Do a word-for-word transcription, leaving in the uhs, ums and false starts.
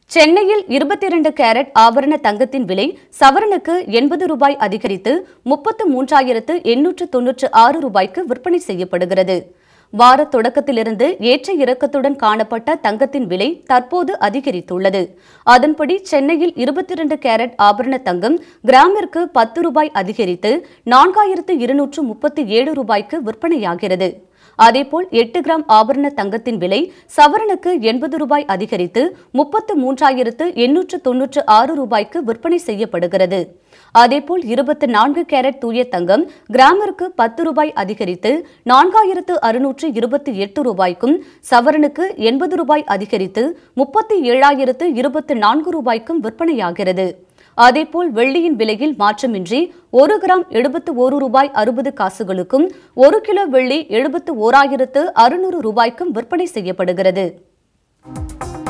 சென்னையில் இருபத்தி இரண்டு கேரட் ஆபரண தங்கத்தின் விலை சவரனுக்கு எண்பது ரூபாய் அதிகரித்து முப்பத்து மூன்றாயிரத்து எண்ணூற்று தொன்னூற்று ஆறு ரூபாய்க்கு விற்பனை செய்யப்படுகிறது. வார தொடக்கத்திலிருந்து ஏற்ற இறக்கத்துடன் காணப்பட்ட தங்கத்தின் விலை தற்போது அதிகரித்துள்ளது. அதன்படி சென்னையில் இருபத்தி இரண்டு கேரட் ஆபரண தங்கம் கிராமிற்கு பத்து ரூபாய் அதிகரித்து நான்காயிரத்து இருநூற்று முப்பத்தி ஏழு ரூபாய்க்கு விற்பனையாகிறது. அதேபோல் எட்டு கிராம் ஆபரண தங்கத்தின் விலை சவரனுக்கு எண்பது ரூபாய் அதிகரித்து முப்பத்து மூன்றாயிரத்து எண்ணூற்று தொன்னூற்று ஆறு ரூபாய்க்கு விற்பனை செய்யப்படுகிறது. அதேபோல் இருபத்தி நான்கு கேரட் தூய தங்கம் கிராமிற்கு பத்து ரூபாய் அதிகரித்து நான்காயிரத்து அறுநூற்று இருபத்தி எட்டு ரூபாய்க்கும் சவரனுக்கு எண்பது ரூபாய் அதிகரித்து முப்பத்தி ஏழாயிரத்து இருபத்தி நான்கு ரூபாய்க்கும் விற்பனையாகிறது. அதேபோல் வெள்ளியின் விலையில் மாற்றமின்றி ஒரு கிராம் எழுபத்து ஒரு ரூபாய் அறுபது காசுகளுக்கும் ஒரு கிலோ வெள்ளி எழுபத்து ஓராயிரத்து அறுநூறு ரூபாய்க்கும் விற்பனை செய்யப்படுகிறது.